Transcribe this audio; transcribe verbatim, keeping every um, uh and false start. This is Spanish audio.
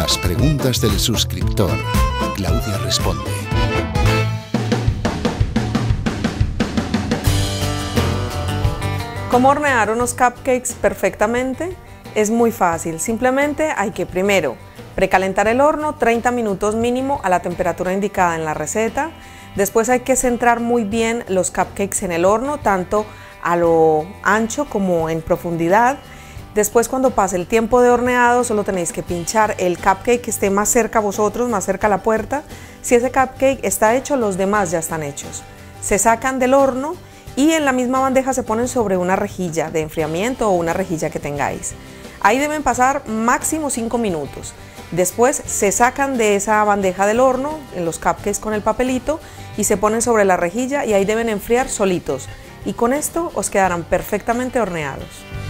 las preguntas del suscriptor, Claudia responde. ¿Cómo hornear unos cupcakes perfectamente? Es muy fácil, simplemente hay que primero precalentar el horno treinta minutos mínimo a la temperatura indicada en la receta. Después hay que centrar muy bien los cupcakes en el horno, tanto a lo ancho como en profundidad. Después, cuando pase el tiempo de horneado, solo tenéis que pinchar el cupcake que esté más cerca a vosotros, más cerca a la puerta. Si ese cupcake está hecho, los demás ya están hechos. Se sacan del horno y en la misma bandeja se ponen sobre una rejilla de enfriamiento o una rejilla que tengáis. Ahí deben pasar máximo cinco minutos. Después se sacan de esa bandeja del horno, en los cupcakes con el papelito, y se ponen sobre la rejilla y ahí deben enfriar solitos. Y con esto os quedarán perfectamente horneados.